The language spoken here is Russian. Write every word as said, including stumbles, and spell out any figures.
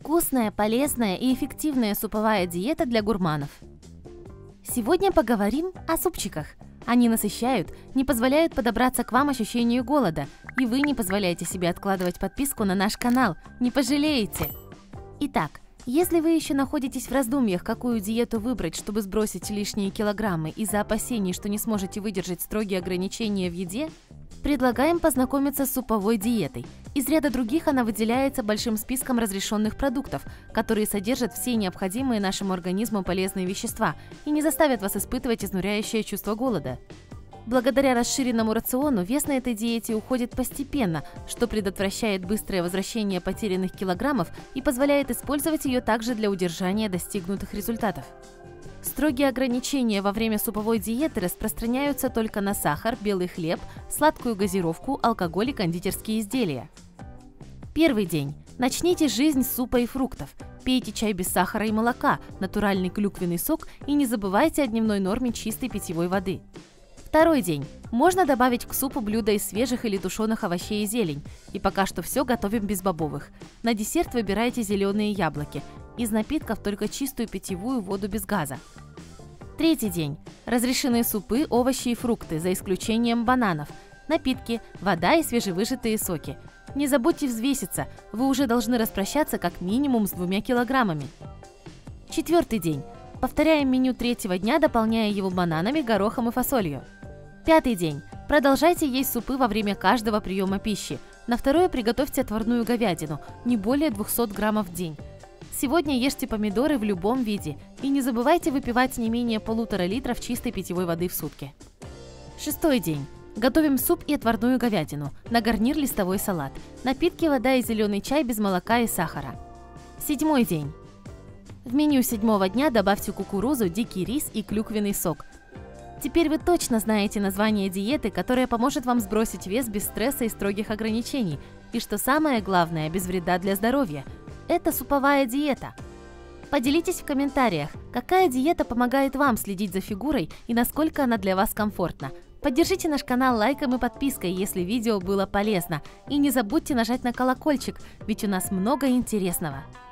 Вкусная, полезная и эффективная суповая диета для гурманов. Сегодня поговорим о супчиках. Они насыщают, не позволяют подобраться к вам ощущению голода, и вы не позволяете себе откладывать подписку на наш канал, не пожалеете. Итак, если вы еще находитесь в раздумьях, какую диету выбрать, чтобы сбросить лишние килограммы из-за опасений, что не сможете выдержать строгие ограничения в еде, предлагаем познакомиться с суповой диетой. Из ряда других она выделяется большим списком разрешенных продуктов, которые содержат все необходимые нашему организму полезные вещества и не заставят вас испытывать изнуряющее чувство голода. Благодаря расширенному рациону вес на этой диете уходит постепенно, что предотвращает быстрое возвращение потерянных килограммов и позволяет использовать ее также для удержания достигнутых результатов. Строгие ограничения во время суповой диеты распространяются только на сахар, белый хлеб, сладкую газировку, алкоголь и кондитерские изделия. Первый день. Начните жизнь с супа и фруктов. Пейте чай без сахара и молока, натуральный клюквенный сок и не забывайте о дневной норме чистой питьевой воды. Второй день. Можно добавить к супу блюда из свежих или тушеных овощей и зелень. И пока что все готовим без бобовых. На десерт выбирайте зеленые яблоки. Из напитков только чистую питьевую воду без газа. Третий день. Разрешены супы, овощи и фрукты, за исключением бананов. Напитки, вода и свежевыжатые соки. Не забудьте взвеситься, вы уже должны распрощаться как минимум с двумя килограммами. Четвертый день. Повторяем меню третьего дня, дополняя его бананами, горохом и фасолью. Пятый день. Продолжайте есть супы во время каждого приема пищи. На второе приготовьте отварную говядину, не более двухсот граммов в день. Сегодня ешьте помидоры в любом виде и не забывайте выпивать не менее полутора литров чистой питьевой воды в сутки. Шестой день. Готовим суп и отварную говядину, на гарнир листовой салат, напитки, вода и зеленый чай без молока и сахара. Седьмой день. В меню седьмого дня добавьте кукурузу, дикий рис и клюквенный сок. Теперь вы точно знаете название диеты, которая поможет вам сбросить вес без стресса и строгих ограничений, и что самое главное, без вреда для здоровья. Это суповая диета. Поделитесь в комментариях, какая диета помогает вам следить за фигурой и насколько она для вас комфортна. Поддержите наш канал лайком и подпиской, если видео было полезно. И не забудьте нажать на колокольчик, ведь у нас много интересного.